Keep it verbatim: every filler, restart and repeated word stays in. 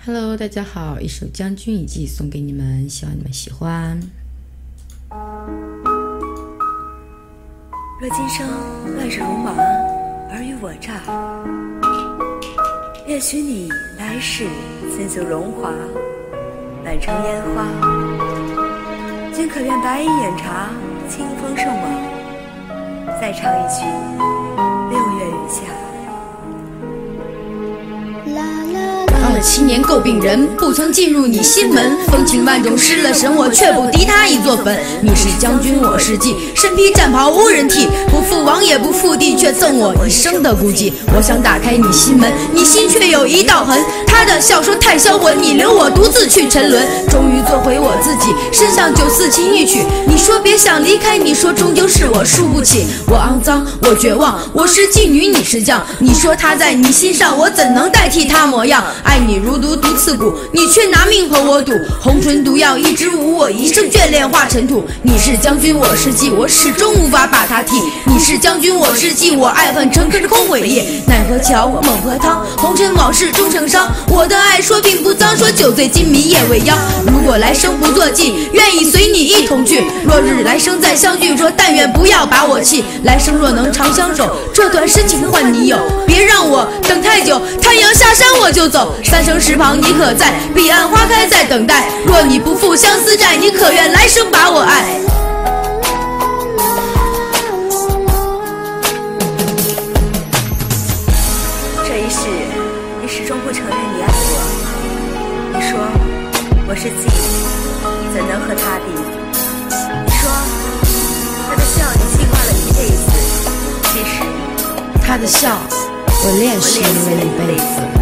Hello， 大家好，一首《将军一记》送给你们，希望你们喜欢。 若今生乱世戎马，尔虞我诈，愿许你来世千袖荣华，满城烟花。君可愿白衣远茶，清风送往，再唱一曲六月雨下。 当了七年诟病人，不曾进入你心门。风情万种失了神，我却不敌他一座坟。你是将军，我是妓，身披战袍无人替，不负王也不负地，却赠我一生的孤寂。我想打开你心门，你心却有一道痕。他的笑说太销魂，你留我独自去沉沦。终于做回我自己，身上九四琴一曲。你说别想离开，你说终究是我输不起。我肮脏，我绝望，我是妓女，你是将。你说他在你心上，我怎能代替他模样？爱你如毒毒刺骨，你却拿命和我赌。红唇毒药一支无，我一生眷恋化尘土。你是将军，我是妓，我始终无法把他替。你是将军，我是妓，我爱恨成坑空伟烈。奈何桥，孟婆汤，红尘往事终成伤。我的爱说并不脏，说酒醉金迷夜未央。如果来生不做妓，愿意随你一同去。若日来生再相聚，说但愿不要把我弃。来生若能长相守，这段深情换你有。别让我等太久，太阳下山我就走。三生石旁你可在，彼岸花开在等待。若你不负相思债，你可愿来生把我爱？ 这一世，你始终不承认你爱我。你说我是妓，怎能和他比？你说他的笑你气化了一辈子，其实他的笑，我练习了一辈子。